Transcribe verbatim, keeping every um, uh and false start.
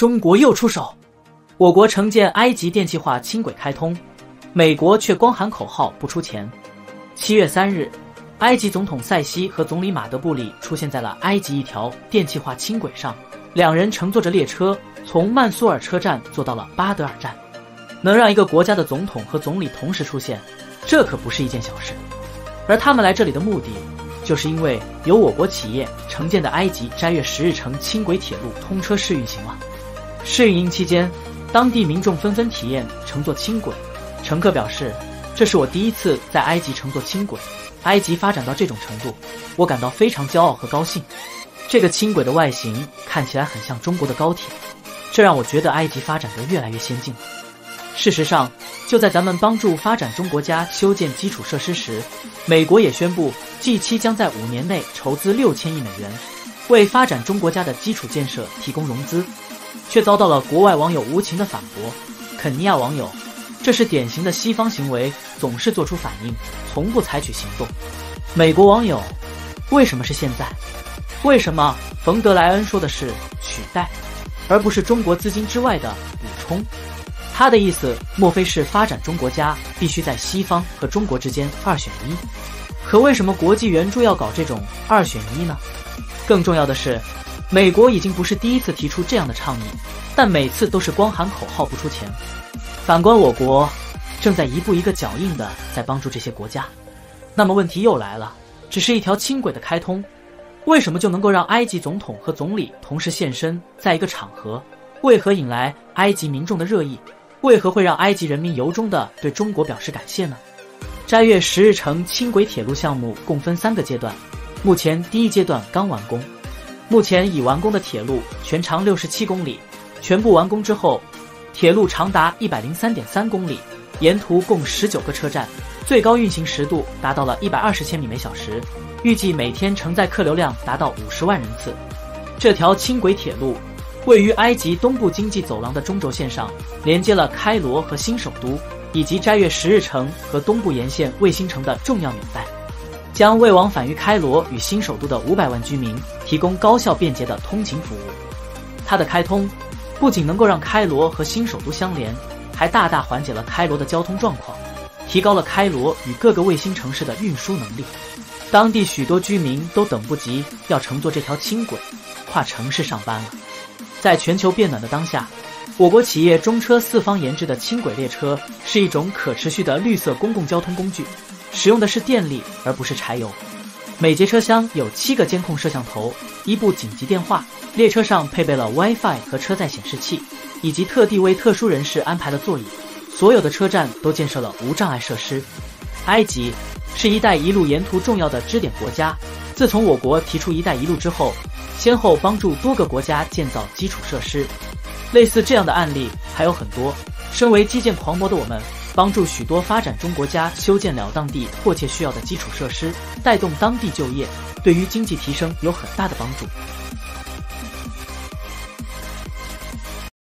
中国又出手，我国承建埃及电气化轻轨开通，美国却光喊口号不出钱。七月三日，埃及总统塞西和总理马德布里出现在了埃及一条电气化轻轨上，两人乘坐着列车从曼苏尔车站坐到了巴德尔站。能让一个国家的总统和总理同时出现，这可不是一件小事。而他们来这里的目的，就是因为由我国企业承建的埃及斋月十日城轻轨铁路通车试运行了。试运营期间，当地民众纷纷体验乘坐轻轨。乘客表示，这是我第一次在埃及乘坐轻轨，埃及发展到这种程度，我感到非常骄傲和高兴。这个轻轨的外形看起来很像中国的高铁，这让我觉得埃及发展得越来越先进了。事实上，就在咱们帮助发展中国家修建基础设施时，美国也宣布 G 七 将在五年内筹资六千亿美元，为发展中国家的基础建设提供融资，却遭到了国外网友无情的反驳。肯尼亚网友，这是典型的西方行为，总是做出反应，从不采取行动。美国网友，为什么是现在？为什么冯德莱恩说的是取代，而不是中国资金之外的补充？他的意思莫非是发展中国家必须在西方和中国之间二选一？可为什么国际援助要搞这种二选一呢？更重要的是，美国已经不是第一次提出这样的倡议，但每次都是光喊口号不出钱。反观我国，正在一步一个脚印的在帮助这些国家。那么问题又来了，只是一条轻轨的开通，为什么就能够让埃及总统和总理同时现身在一个场合？为何引来埃及民众的热议？为何会让埃及人民由衷地对中国表示感谢呢？斋月十日城轻轨铁路项目共分三个阶段，目前第一阶段刚完工。目前已完工的铁路全长六十七公里，全部完工之后，铁路长达 一百零三点三公里，沿途共十九个车站，最高运行时度达到了一百二十千米每小时，预计每天承载客流量达到五十万人次。这条轻轨铁路位于埃及东部经济走廊的中轴线上，连接了开罗和新首都，以及斋月十日城和东部沿线卫星城的重要纽带，将为往返于开罗与新首都的五百万居民提供高效便捷的通勤服务。它的开通不仅能够让开罗和新首都相连，还大大缓解了开罗的交通状况，提高了开罗与各个卫星城市的运输能力。当地许多居民都等不及要乘坐这条轻轨跨城市上班了。在全球变暖的当下，我国企业中车四方研制的轻轨列车是一种可持续的绿色公共交通工具，使用的是电力而不是柴油。每节车厢有七个监控摄像头，一部紧急电话，列车上配备了 WiFi 和车载显示器，以及特地为特殊人士安排的座椅。所有的车站都建设了无障碍设施。埃及是一带一路沿途重要的支点国家，自从我国提出一带一路之后，先后帮助多个国家建造基础设施。类似这样的案例还有很多。身为基建狂魔的我们，帮助许多发展中国家修建了当地迫切需要的基础设施，带动当地就业，对于经济提升有很大的帮助。